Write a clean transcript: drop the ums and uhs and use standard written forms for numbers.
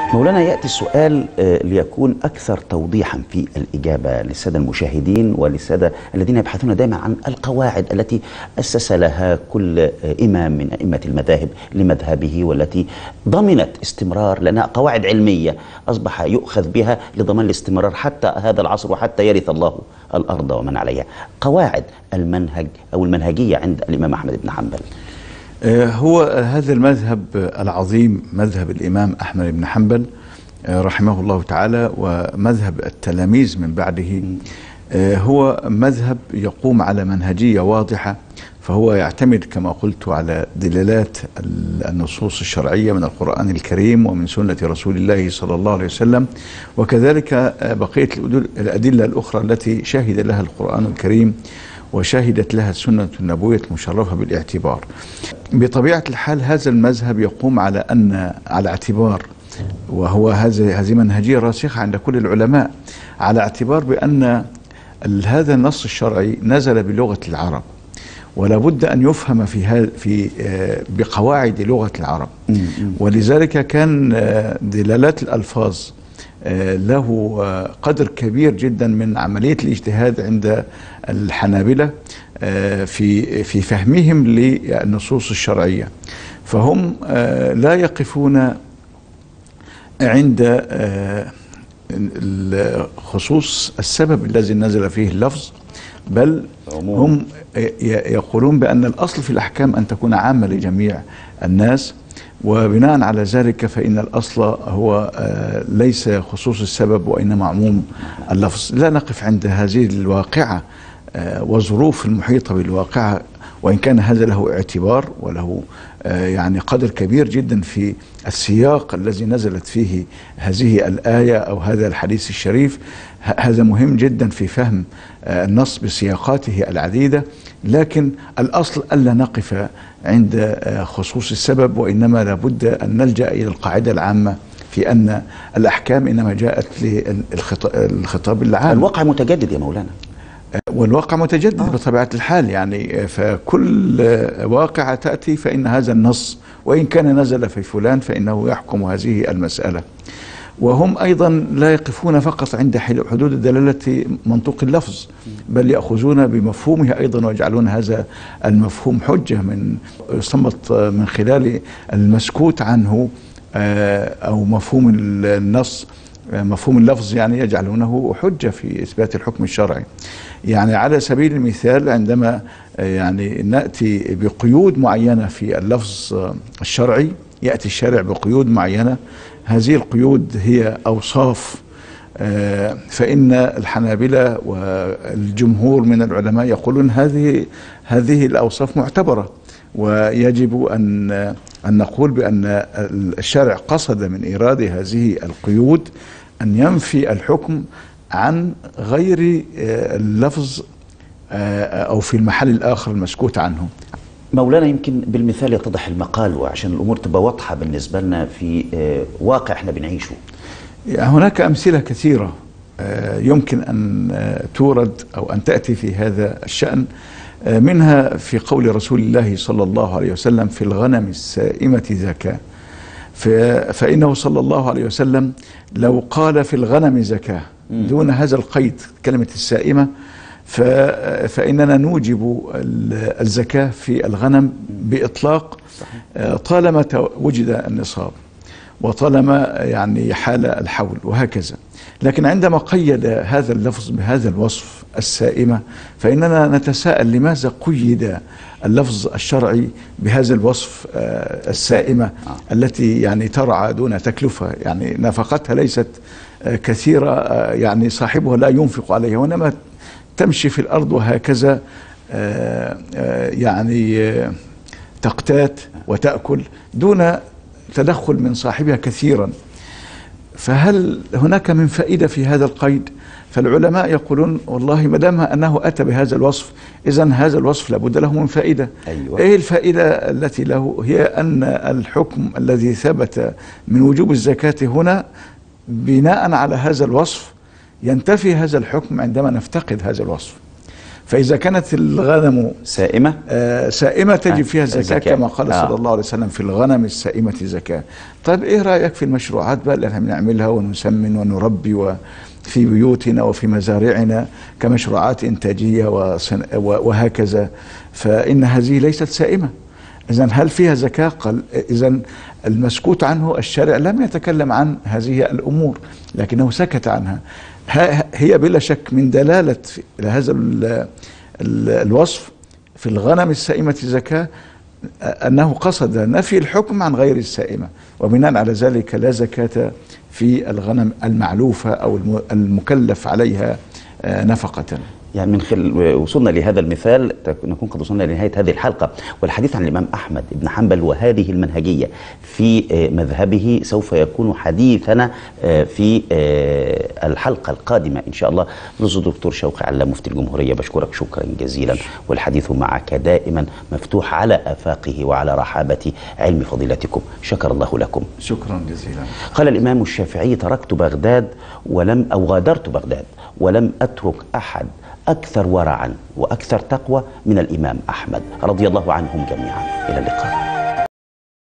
مولانا، يأتي السؤال ليكون أكثر توضيحا في الإجابة للسادة المشاهدين وللسادة الذين يبحثون دائما عن القواعد التي أسس لها كل إمام من أئمة المذاهب لمذهبه، والتي ضمنت استمرار، لأنها قواعد علمية أصبح يؤخذ بها لضمان الاستمرار حتى هذا العصر وحتى يرث الله الأرض ومن عليها. قواعد المنهج أو المنهجية عند الإمام أحمد بن حنبل. هو هذا المذهب العظيم، مذهب الإمام أحمد بن حنبل رحمه الله تعالى ومذهب التلاميذ من بعده، هو مذهب يقوم على منهجية واضحة، فهو يعتمد كما قلت على دلالات النصوص الشرعية من القرآن الكريم ومن سنة رسول الله صلى الله عليه وسلم، وكذلك بقية الأدلة الأخرى التي شهد لها القرآن الكريم وشهدت لها السنة النبوية المشرفة بالاعتبار. بطبيعة الحال هذا المذهب يقوم على اعتبار، وهو هذه منهجية راسخة عند كل العلماء، على اعتبار بأن هذا النص الشرعي نزل بلغة العرب، ولا بد أن يفهم في بقواعد لغة العرب، ولذلك كان دلالات الألفاظ له قدر كبير جدا من عملية الاجتهاد عند الحنابلة في فهمهم للنصوص الشرعية. فهم لا يقفون عند خصوص السبب الذي نزل فيه اللفظ، بل هم يقولون بأن الأصل في الأحكام أن تكون عامة لجميع الناس، وبناء على ذلك فإن الأصل هو ليس خصوص السبب وإنما عموم اللفظ. لا نقف عند هذه الواقعة وظروف المحيطة بالواقعة، وإن كان هذا له اعتبار وله يعني قدر كبير جدا في السياق الذي نزلت فيه هذه الآية أو هذا الحديث الشريف. هذا مهم جدا في فهم النص بسياقاته العديدة، لكن الأصل ألا نقف عند خصوص السبب، وإنما لابد أن نلجأ إلى القاعدة العامة في أن الأحكام إنما جاءت للخطاب العام. الواقع متجدد يا مولانا، والواقع متجدد بطبيعة الحال، يعني فكل واقعة تأتي فإن هذا النص وإن كان نزل في فلان فإنه يحكم هذه المسألة. وهم أيضا لا يقفون فقط عند حدود دلالة منطوق اللفظ، بل يأخذون بمفهومه أيضا ويجعلون هذا المفهوم حجة يستنبط من خلال المسكوت عنه، أو مفهوم النص مفهوم اللفظ، يعني يجعلونه حجة في إثبات الحكم الشرعي. يعني على سبيل المثال عندما يعني نأتي بقيود معينة في اللفظ الشرعي، يأتي الشارع بقيود معينة، هذه القيود هي أوصاف، فإن الحنابلة والجمهور من العلماء يقولون هذه الأوصاف معتبرة، ويجب أن نقول بأن الشارع قصد من إيراد هذه القيود أن ينفي الحكم عن غير اللفظ أو في المحل الآخر المسكوت عنه. مولانا، يمكن بالمثال يتضح المقال، وعشان الأمور تبقى واضحة بالنسبة لنا في واقع احنا بنعيشه. هناك أمثلة كثيرة يمكن أن تورد أو أن تأتي في هذا الشأن، منها في قول رسول الله صلى الله عليه وسلم: في الغنم السائمة زكاة. فإنه صلى الله عليه وسلم لو قال في الغنم زكاة دون هذا القيد كلمة السائمة، فإننا نوجب الزكاة في الغنم بإطلاق طالما وجد النصاب وطالما يعني حال الحول وهكذا. لكن عندما قيد هذا اللفظ بهذا الوصف السائمة، فإننا نتساءل لماذا قيد اللفظ الشرعي بهذا الوصف السائمة التي يعني ترعى دون تكلفة، يعني نفقتها ليست كثيرة، يعني صاحبها لا ينفق عليها، وإنما تمشي في الأرض وهكذا يعني تقتات وتأكل دون تدخل من صاحبها كثيرا. فهل هناك من فائدة في هذا القيد؟ فالعلماء يقولون والله ما دام أنه أتى بهذا الوصف، إذن هذا الوصف لابد له من فائدة. أيوة. إيه الفائدة التي له؟ هي أن الحكم الذي ثبت من وجوب الزكاة هنا بناء على هذا الوصف ينتفي هذا الحكم عندما نفتقد هذا الوصف. فإذا كانت الغنم سائمة سائمة تجب فيها الزكاة زكاة. كما قال صلى الله عليه وسلم في الغنم السائمة زكاة. طيب إيه رأيك في المشروعات بقى اللي احنا بنعملها ونسمن ونربي في بيوتنا وفي مزارعنا كمشروعات إنتاجية وهكذا، فإن هذه ليست سائمة. إذن هل فيها زكاة؟ قال إذن المسكوت عنه، الشارع لم يتكلم عن هذه الأمور لكنه سكت عنها. هي بلا شك من دلالة هذا الوصف في الغنم السائمة زكاة أنه قصد نفي الحكم عن غير السائمة، وبناء على ذلك لا زكاة في الغنم المعلوفة أو المكلف عليها نفقة. يعني من خلال وصلنا لهذا المثال نكون قد وصلنا لنهاية هذه الحلقة، والحديث عن الإمام أحمد بن حنبل وهذه المنهجية في مذهبه سوف يكون حديثنا في الحلقة القادمة إن شاء الله. نص دكتور شوقي علام مفتي الجمهورية، بشكرك شكرا جزيلا، والحديث معك دائما مفتوح على آفاقه وعلى رحابة علم فضيلتكم، شكر الله لكم. شكرا جزيلا. قال الإمام الشافعي: تركت بغداد غادرت بغداد ولم أترك أحد أكثر ورعا وأكثر تقوى من الإمام أحمد رضي الله عنهم جميعا. إلى اللقاء.